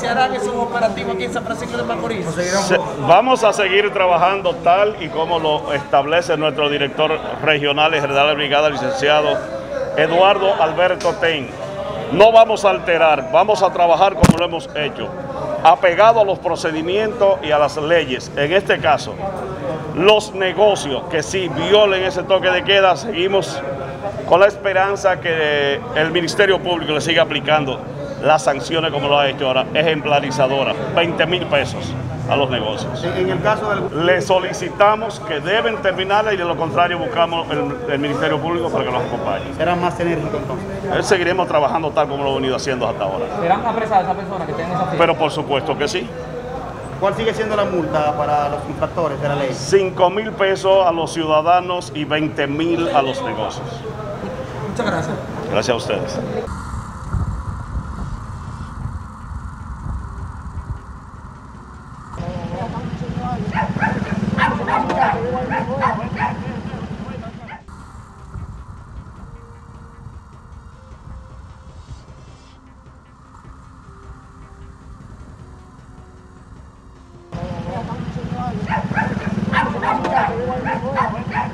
¿Se harán esos operativos aquí en San Francisco de Macorís? Vamos a seguir trabajando tal y como lo establece nuestro director regional y general de brigada, licenciado Eduardo Alberto Ten. No vamos a alterar, vamos a trabajar como lo hemos hecho, apegado a los procedimientos y a las leyes. En este caso, los negocios que sí violen ese toque de queda, seguimos con la esperanza que el Ministerio Público le siga aplicando las sanciones como lo ha hecho ahora, ejemplarizadora, 20.000 pesos a los negocios. En el caso del... Le solicitamos que deben terminarla y de lo contrario buscamos el Ministerio Público para que los acompañe. ¿Será más enérgico entonces? Seguiremos trabajando tal como lo hemos venido haciendo hasta ahora. ¿Serán apresadas esas personas que tengan esa firma? Pero por supuesto que sí. ¿Cuál sigue siendo la multa para los infractores de la ley? 5.000 pesos a los ciudadanos y 20.000 a los negocios. Muchas gracias. Gracias a ustedes.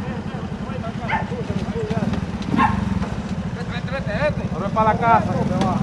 Vete. No es para la casa que te va.